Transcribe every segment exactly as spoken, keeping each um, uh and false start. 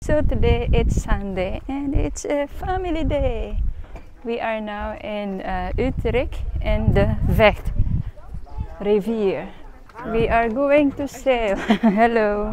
So today it's Sunday and it's a family day. We are now in uh, Utrecht and the Vecht rivier. We are going to sail. Hello.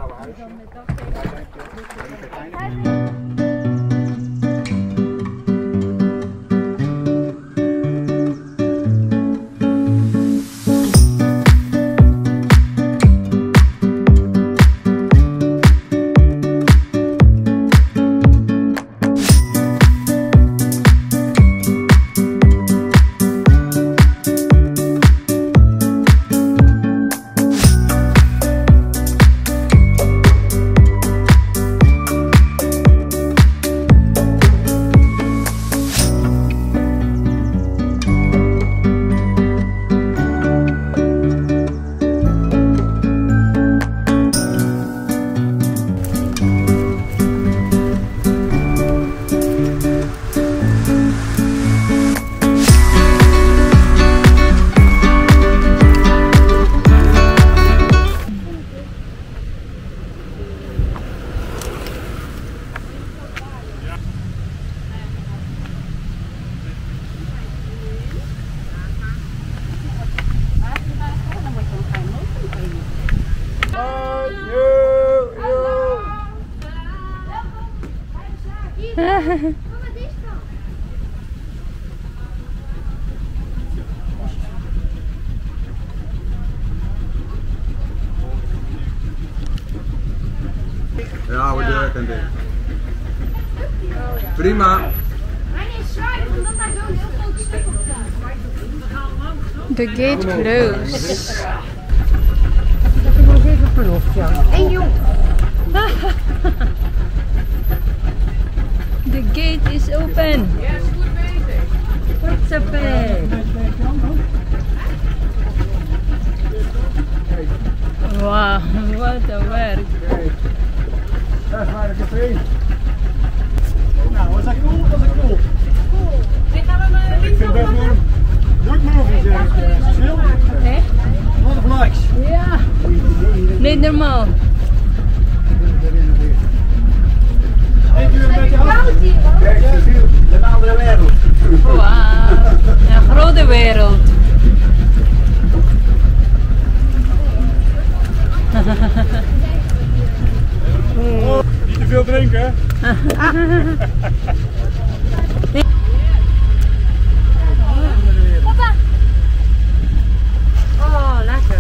Ja, we durken dit. Prima. The gate closed. Dat is nog even verlof, ja. En jong. The gate is open. Yes, goed bezig. What's up, eh? Wow, what a work. Daar is maar de café. Nou, was dat cool? Was dat cool? Cool. Dit gaan we maar Ik vind dat gewoon good movie, zeg ik. Stil. Echt? Lot of likes. Ja. Niet normaal. Eén keer een beetje af. Kijk, een andere wereld. Wauw, een grote wereld. Oh, niet te veel drinken, hè? Papa! Oh, lekker.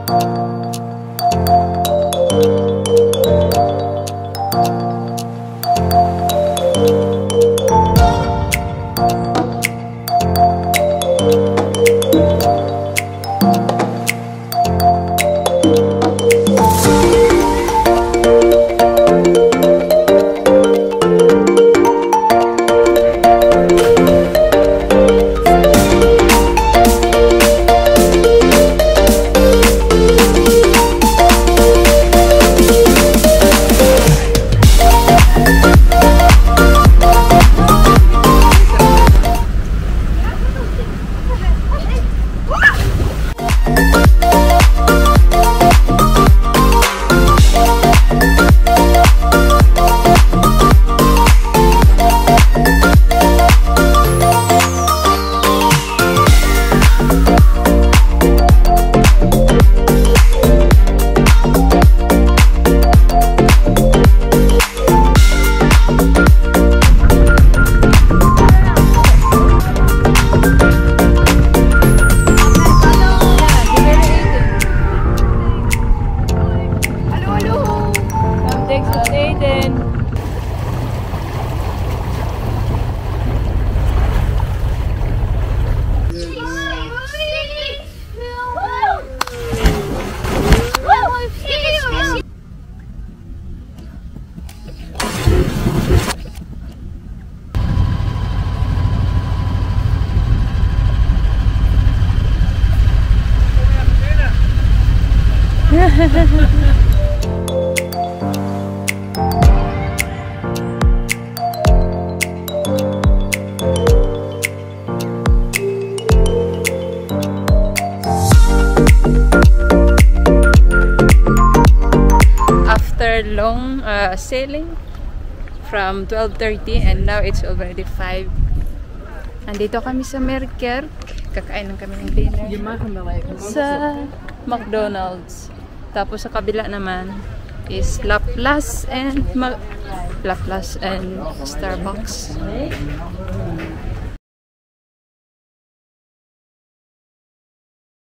After long uh, sailing from twelve thirty and now it's already five. Andito kami sa Merker. Kakain lang kami ng dinner sa McDonald's. Tapos sa kabila naman is Laplace and Ma Laplace and Starbucks.